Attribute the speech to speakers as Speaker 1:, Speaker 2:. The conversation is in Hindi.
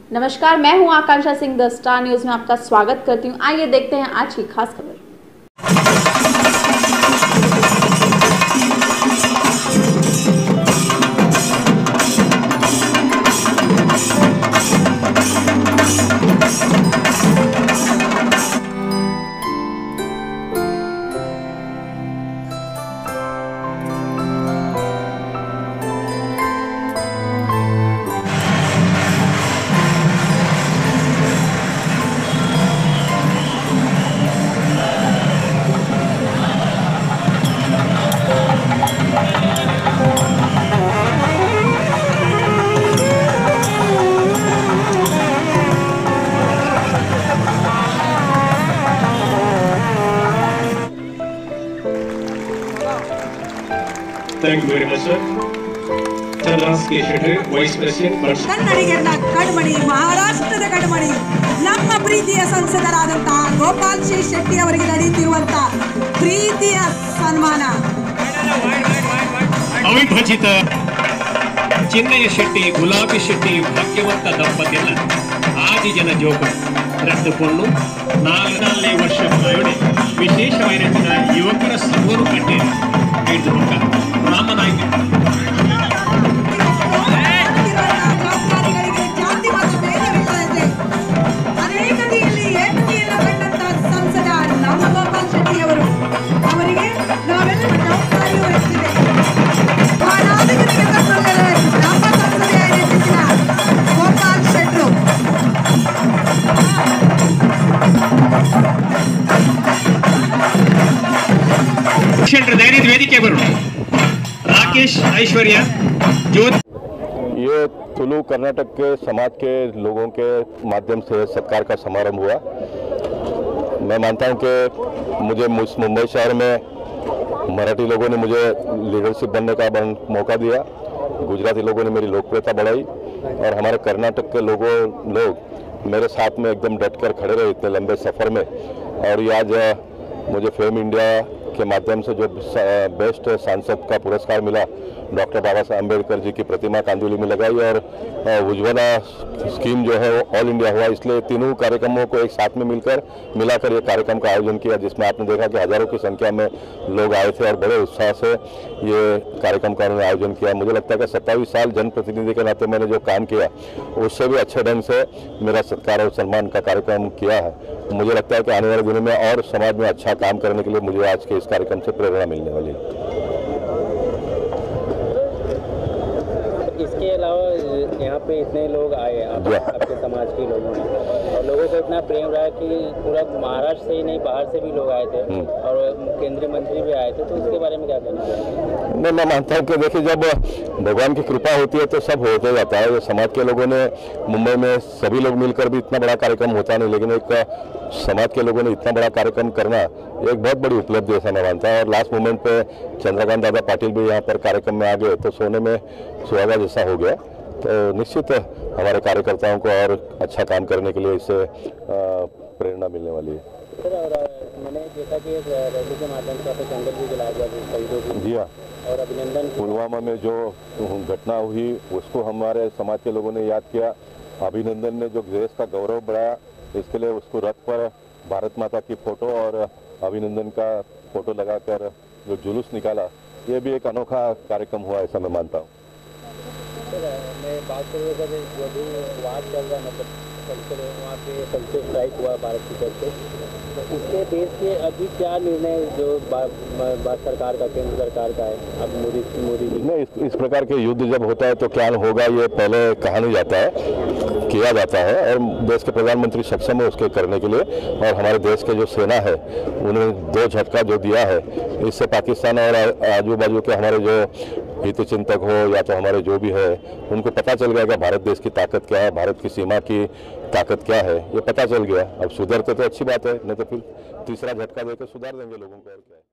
Speaker 1: नमस्कार, मैं हूं Akanksha Singh. The Star News में आपका स्वागत करती हूं। आइए देखते हैं आज की खास खबर।
Speaker 2: Thank you very much, sir. Chandras K Shetty, vice president.
Speaker 3: ಕನ್ನಡಿಗರ ಕಣ್ಮಣಿ, ಮಹಾರಾಷ್ಟ್ರದ ಕಣ್ಮಣಿ, ನಮ್ಮ ಪ್ರೀತಿಯ ಸಂಸದರಾದಂತಹ ಗೋಪಾಲ್ ಸಿ ಶೆಟ್ಟಿ ಅವರಿಗೆ ನಡೆಯುತ್ತಿರುವಂತಹ ಪ್ರೀತಿಯ ಸನ್ಮಾನ.
Speaker 2: ಅವಿಭಜಿತ ಚಿನ್ನಯ್ಯ ಶೆಟ್ಟಿ, ಗುಲಾಬಿ ಶೆಟ್ಟಿ ಭಾಗ್ಯವಂತ ದಂಪತಿಗಳ ఆది జన జోకు రెండు పొన్ను 4 ವರ್ಷ ಪ್ರಾಯೋಡಿ ವಿಶೇಷమైన ಯುವಕರ ಸಂಘರು ಕಟ್ಟೇರಿ ಐದು ಮುಖ ರಾಮನಾಯ್ಕ ವೇದಿಕೆ ಬರು राकेश ऐश्वर्या ज्योति।
Speaker 4: ये तुलु कर्नाटक के समाज के लोगों के माध्यम से सत्कार का समारंभ हुआ। मैं मानता हूं कि मुझे मुंबई शहर में मराठी लोगों ने मुझे लीडरशिप बनने का मौका दिया, गुजराती लोगों ने मेरी लोकप्रियता बढ़ाई और हमारे कर्नाटक के लोग मेरे साथ में एकदम डट कर खड़े रहे इतने लंबे सफ़र में। और ये आज मुझे फेम इंडिया के माध्यम से जो बेस्ट सांसद का पुरस्कार मिला, डॉक्टर बाबा साहब अम्बेडकर जी की प्रतिमा कांदुली में लगाई और उज्ज्वला स्कीम जो है वो ऑल इंडिया हुआ। इसलिए तीनों कार्यक्रमों को एक साथ में मिलाकर ये कार्यक्रम का आयोजन किया, जिसमें आपने देखा कि हजारों की संख्या में लोग आए थे और बड़े उत्साह से ये कार्यक्रम का उन्होंने आयोजन किया। मुझे लगता है कि 27 साल जनप्रतिनिधि के नाते मैंने जो काम किया उससे भी अच्छे ढंग से मेरा सत्कार और सम्मान का कार्यक्रम किया है। मुझे लगता है कि आने वाले दिनों में और समाज में अच्छा काम करने के लिए मुझे आज के इस कार्यक्रम से प्रेरणा मिलने वाली है।
Speaker 5: इसके अलावा यहाँ पे इतने लोग आए आपके समाज के लोगों ने, और लोगों को इतना प्रेम रहा कि पूरा महाराष्ट्र से ही नहीं बाहर से भी लोग आए थे और केंद्रीय मंत्री भी आए थे, तो उसके बारे में क्या कहना चाहिए?
Speaker 4: मैं मानता हूँ कि देखिए, जब भगवान की कृपा होती है तो सब होते जाता है। ये समाज के लोगों ने मुंबई में सभी लोग मिलकर भी इतना बड़ा कार्यक्रम होता नहीं, लेकिन एक समाज के लोगों ने इतना बड़ा कार्यक्रम करना एक बहुत बड़ी उपलब्धि ऐसा मैं मानता है। और लास्ट मोमेंट पे चंद्रकांत दादा पाटिल भी यहाँ पर कार्यक्रम में आ गए तो सोने में सुहागा जैसा हो गया। तो निश्चित हमारे कार्यकर्ताओं को और अच्छा काम करने के लिए इससे प्रेरणा मिलने वाली है।
Speaker 5: सर, और मैंने देखा कि एक रैली के माध्यम से आपको जंगल भी जलाया गया शहीदों की।
Speaker 4: जी हाँ,
Speaker 5: और अभिनंदन
Speaker 4: पुलवामा में जो घटना हुई उसको हमारे समाज के लोगों ने याद किया। अभिनंदन ने जो देश का गौरव बढ़ाया, इसके लिए उसको रथ पर भारत माता की फोटो और अभिनंदन का फोटो लगाकर जो जुलूस निकाला, ये भी एक अनोखा कार्यक्रम हुआ ऐसा मैं मानता हूँ।
Speaker 5: मैं बात करूँ अगर जो भी वाद चल रहा है, मतलब कल्चर वहाँ पे कल्चर स्ट्राइक हुआ भारत की तरफ से, तो इसके देश के अभी क्या निर्णय जो भारत सरकार का, केंद्र सरकार का है, अब मोदी जी
Speaker 4: नहीं, इस प्रकार के युद्ध जब होता है तो क्या होगा ये पहले कहा नहीं जाता है, किया जाता है और देश के प्रधानमंत्री सक्षम है उसके करने के लिए। और हमारे देश के जो सेना है उन्होंने 2 झटका जो दिया है, इससे पाकिस्तान और आजू बाजू के हमारे जो हित चिंतक हो या तो हमारे जो भी है उनको पता चल गया कि भारत देश की ताकत क्या है, भारत की सीमा की ताकत क्या है, ये पता चल गया। अब सुधरते तो अच्छी बात है, नहीं तो फिर तीसरा झटका देकर सुधार देंगे लोगों को और क्या है।